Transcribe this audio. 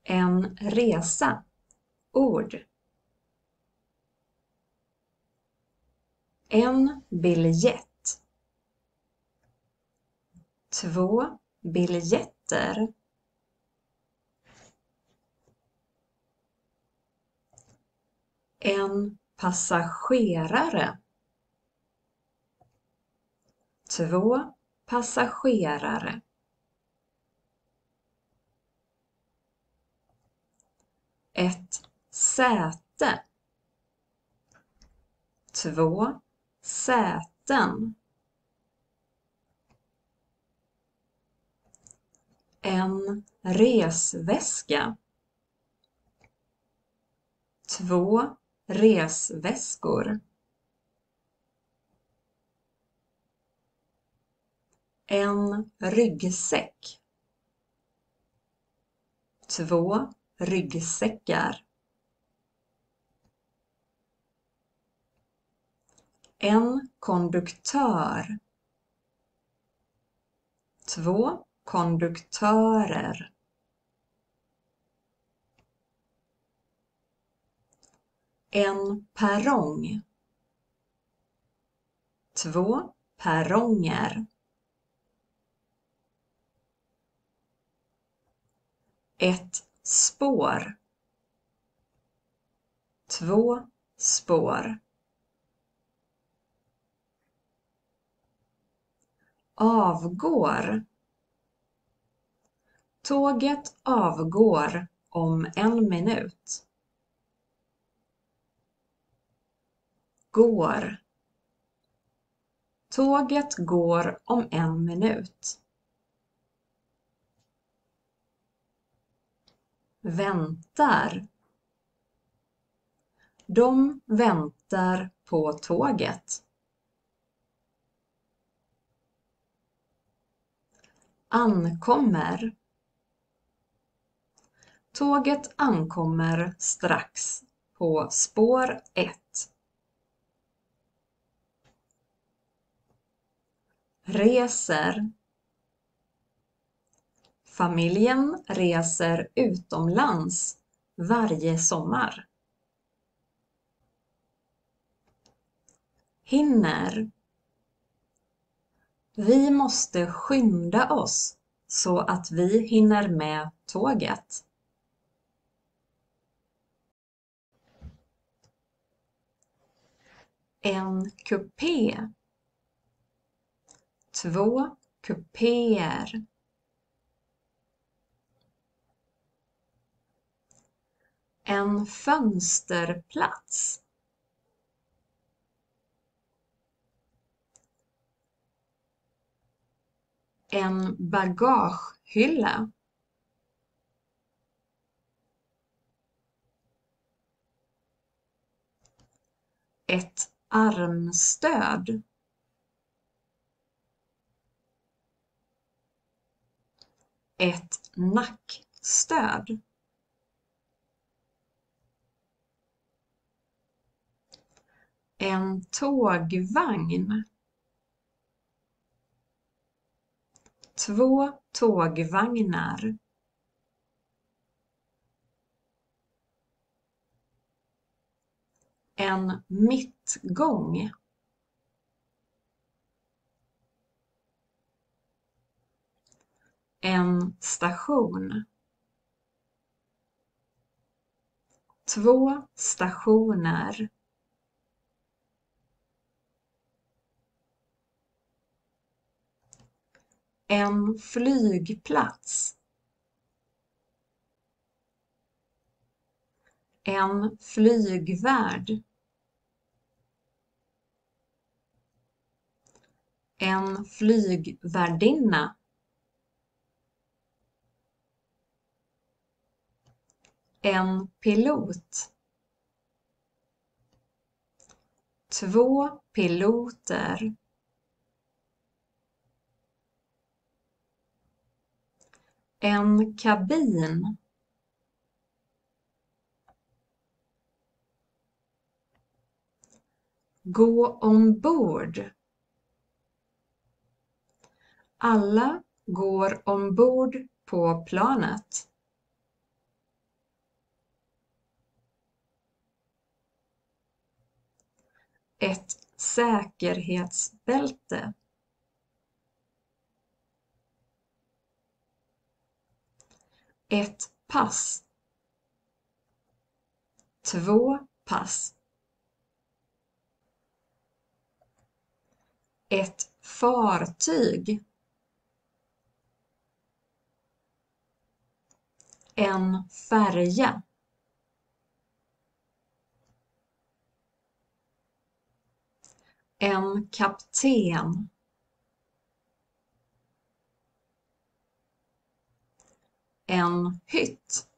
En resa. Ord. En biljett. 2 biljetter. En passagerare. 2 passagerare. Ett säte. 2 säten. En resväska. 2 resväskor. En ryggsäck. 2 ryggsäckar. En konduktör. 2 konduktörer. En perrong. 2 perronger. Ett spår. 2 spår. Avgår. Tåget avgår om 1 minut. Går. Tåget går om 1 minut. Väntar. De väntar på tåget. Ankommer. Tåget ankommer strax på spår 1. Reser. Familjen reser utomlands varje sommar. Hinner. Vi måste skynda oss så att vi hinner med tåget. En kupé. 2 kupéer. En fönsterplats. En bagagehylla. Ett armstöd. Ett nackstöd. En tågvagn. 2 tågvagnar. En mittgång. En station. 2 stationer. En flygplats. En flygvärd. En flygvärdinna. En pilot. 2 piloter. En kabin. Gå ombord. Alla går ombord på planet. Ett säkerhetsbälte. Ett pass. 2 pass. Ett fartyg. En färja. En kapten. En hytt.